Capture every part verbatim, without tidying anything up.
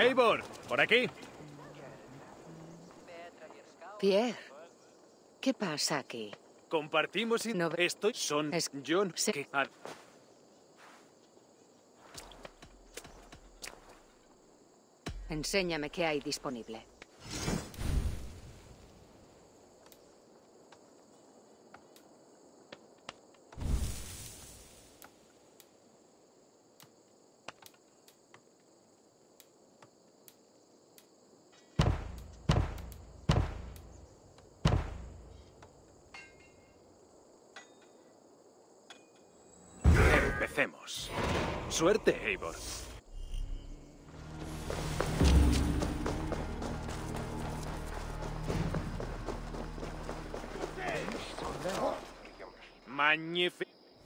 Eivor, ¿por aquí? Pierre, ¿qué pasa aquí? Compartimos y... No ve- Estoy... Son... Es- Yo no Sí. sé... Ah, Enséñame qué hay disponible. Empecemos. Suerte, Eivor. Magnífico.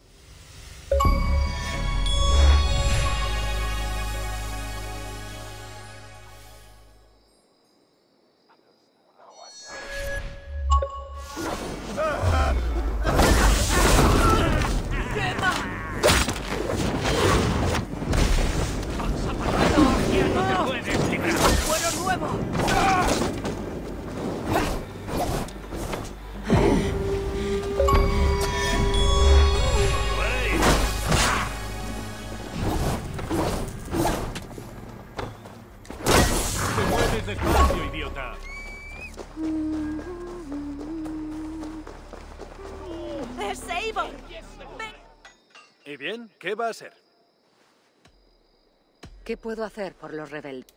Despacio, idiota. ¡Es Eivor! ¡Ven! ¿Y bien? ¿Qué va a ser? ¿Qué puedo hacer por los rebeldes?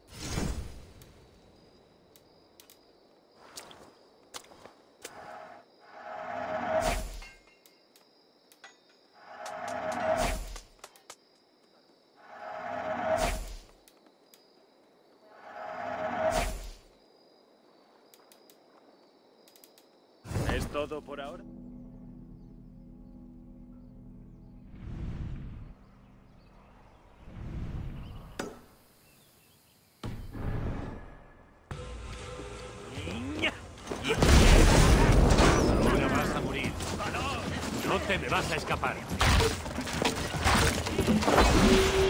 ¿Es todo por ahora? Ahora vas a morir. No te me vas a escapar.